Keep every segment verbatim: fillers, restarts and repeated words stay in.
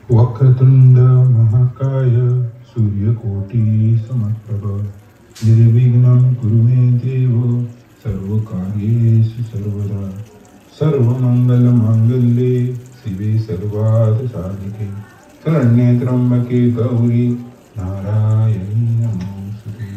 वक्रतुंड महाकाय सूर्यकोटी समप्रभ निर्विघ्नं कुरु मे देव सर्वकार्येषु सर्वदा सर्वमंगलमांगल्ये शिवे सर्वार्थसाधिके शरण्ये त्र्यंबके गौरी नारायणी नमोस्तुते।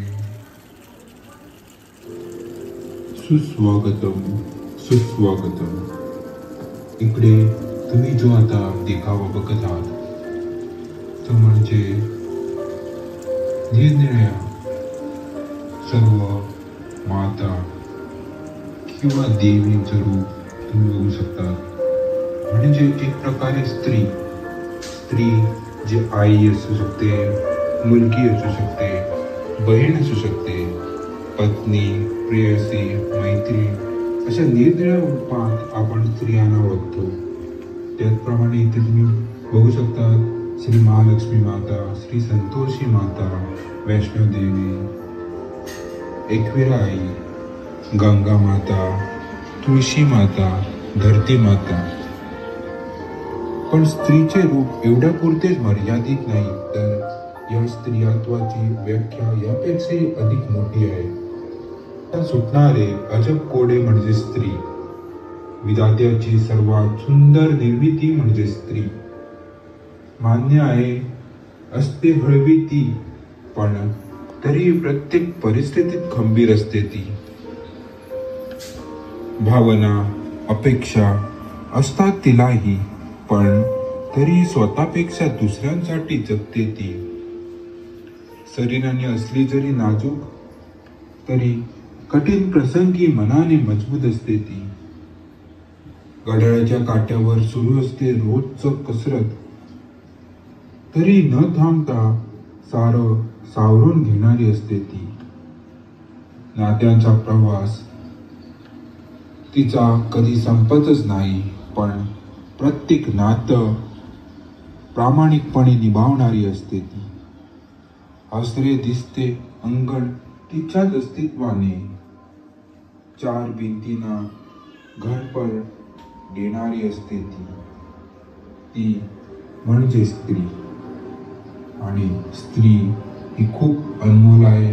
सुस्वागतम सुस्वागतम। इकडे तुम्ही जो आता देखावा बघत आहात तो म्हणजे निरनिराळ्या सर्व माता किंवा देवींचं रूप तुम्ही बघू शकता। म्हणजे एक प्रकारे स्त्री स्त्री जी आई असू शकते, मुलगी असू शकते, बहीण असू शकते, पत्नी, प्रेयसी, मैत्री, अशा निरनिराळ्या रूपात आपण स्त्रियांना ओळखतो। त्याचप्रमाणे इथे तुम्ही बघू शकता श्री महालक्ष्मी माता, श्री संतोषी माता, वैष्णो देवी, एकविरा आई, गंगा माता, तुळशी माता, धरती माता। पण स्त्रीचे रूप एवढ्या पुरतेच मर्यादित नाही, तर या स्त्रियत्वाची व्याख्या यापेक्षाही अधिक मोठी आहे। सुटणारे अजब कोडे म्हणजे स्त्री, विधात्याची सर्वात सुंदर निर्मिती म्हणजे स्त्री। मान्य आहे असते हळवी ती, पण तरी प्रत्येक परिस्थितीत खंबीर असते ती। भावना, अपेक्षा असतात तिलाही, पण तरी स्वतःपेक्षा दुसऱ्यांसाठी जगते ती। शरीराने असली जरी नाजूक, तरी कठीण प्रसंगी मनाने मजबूत असते ती। घड्याळाच्या काट्यावर सुरू असते रोजच कसरत, तरी न थांबता सारं सावरून घेणारी असते ती। नात्यांचा प्रवास तिचा कधी संपतच नाही, पण प्रत्येक नातं प्रामाणिकपणे निभावणारी असते ती। आश्रय दिसते अंगण तिच्याच अस्तित्वाने, चार भिंतींना घरपण देणारी असते ती। ती म्हणजे स्त्री, आणि स्त्री ही खूप अनमोल आहे,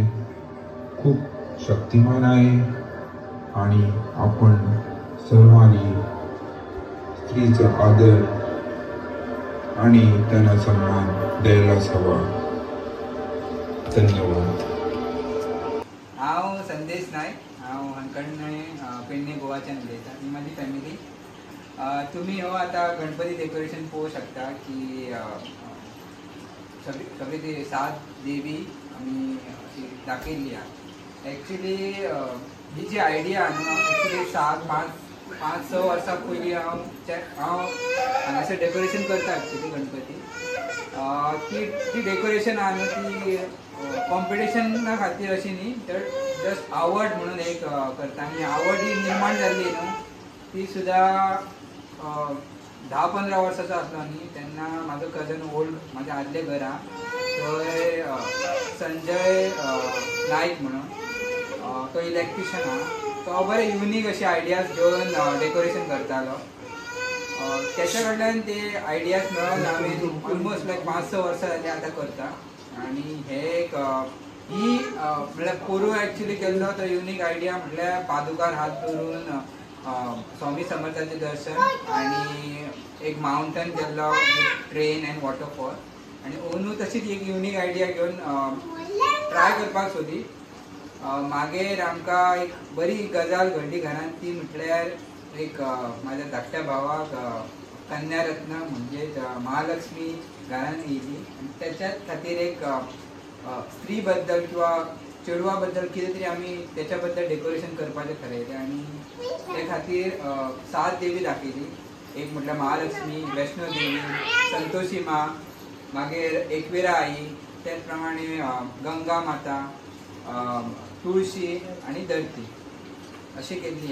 खूप शक्तिमान आहे, आणि आपण सर्वांनी स्त्रीचा आदर आणि त्यांना सन्मान द्यायलाच हवा। धन्यवाद। हांव संदेश नायक, हांव हांगकडे पेडणे गोवाच्यान उलयतां, ही माझी फॅमिली। तुम्ही हो आता गणपती डेकोरेशन पळोवंक शकता की सगळी सगळी ती सात देवी आमी अशी दाखयल्ली आहा। एक्चुली ही जी आयडिया आहा न्हू, एक्चुली सात पांच पांच स वर्सां पयलीं हांव हांव हांगासर डेकोरेशन करता एक्चुली गणपती। ती ती डेकोरेशन आहा न्हू ती कॉम्पिटिशना खातीर अशी न्ही, तर जस्ट आवड म्हणून एक करता। आनी आवड ही निर्माण जाल्ली न्हू, ती सुद्दां धा पंदरा वर्साचो आसलो न्ही तेन्ना म्हाजो कजन ओल्ड म्हाज्या आदले घरा थंय संजय नायक म्हणून तो इलेक्ट्रिशियन आहा, तो बरे युनीक अशी आयडियाज घेवन डेकोरेशन करतालो। त्याच्या कडल्यान ते आयडियाज मेळोन हांवें ऑलमोस्ट लायक पांच स वर्सां जालीं आतां करता। आनी हे एक ही म्हळ्यार पोरू एक्चुली केल्लो तो युनीक आयडिया म्हटल्यार पादुकार हात धरून स्वामी समर्थाचें दर्शन आनी एक माउंटन केल्लो ट्रेन एंड वॉटरफॉल। आनी अंदू तशीच एक युनीक आयडिया घेवन ट्राय करपाक सोदी। मागीर आमकां एक बरी गजाल घडली घरांत, ती म्हटल्यार एक म्हाज्या धाकट्या भावाक कन्या रत्न म्हणजे महालक्ष्मी घरांत येयली, आनी त्याच्याच खातीर एक स्त्री बद्दल किंवा चेडवा बद्दल कितें तरी आमी त्याच्या बद्दल डेकोरेशन करपाचें थारायलें। आनी ते खातीर सात देवी दाखयली, एक म्हटल्यार महालक्ष्मी, वैष्णो देवी, संतोषी मा, मागीर एकविरा आई, त्याच प्रमाणे गंगा माता, तुळशी आनी धरती अशी केल्ली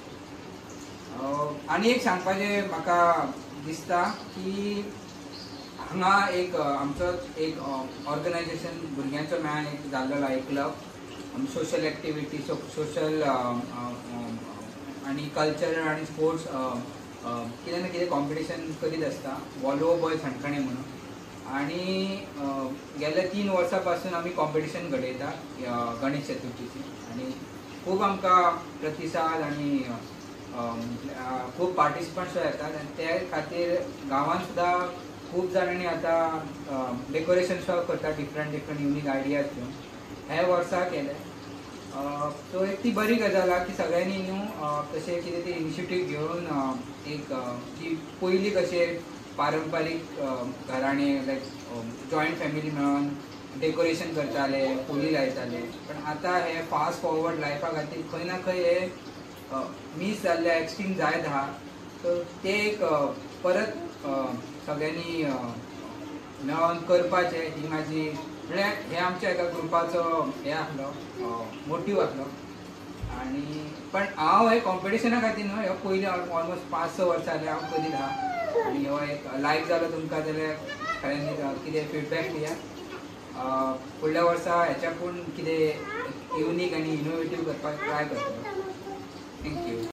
आहा। आनी एक सांगपाचें म्हाका दिसता की हांगा एक आमचो एक ऑर्गनायजेशन भुरग्यांचो मेळान एक जाल्लो एक क्लब, सोशल एक्टिविटी, सोशल आनी कल्चरल आनी स्पोर्ट्स कितें ना कितें कॉम्पिटिशन करीत आसता वॉल्वो बॉयज हणकणे म्हणून. आणि गेल्या तीन वर्सां पासून आमी कॉम्पिटिशन घडयता गणेश चतुर्थीची. आणि खूब आमकां प्रतिसाद आनी खूब पार्टिसिपंट्स येतात. आनी ते खातीर गांवांत सुद्दां खूब जाणांनी आतां डेकोरेशन शॉप करता डिफरंट डिफरंट युनीक आयडियाज घेवन. हे वर्सा केले. सो एक ती बरी गजाल आहा की सगळ्यांनी न्हू तशें कितें ते इनिशिएटीव घेवन एक की पयलीं कशें पारंपारीक घराणे लायक जॉयंट फॅमिली मेळोन डेकोरेशन करताले, पोली लायताले. पण आतां हे फास्ट फॉरवर्ड लायफा खातीर खंय ना खंय हे मिस जाल्ले एक्सट्रीम जायत आहा. सो ते एक परत सगळ्यांनी मेळोन करपाचें ही म्हाजी म्हळ्यार हे आमच्या एका ग्रुपाचो हे आसलो मोटीव आसलो. आनी पण हांव हे कॉम्पिटिशना खातीर न्हू हे पयलीं ऑलमोस्ट पांच स वर्सां जालीं हांव करीत आहा. आनी हो एक लायक जालो तुमकां जाल्यार खऱ्यांनी कितें फिडबॅक दिया. फुडल्या वर्सा हेच्याकून कितें युनीक आनी इनोवेटीव करपाक ट्राय करतलो. थँक्यू.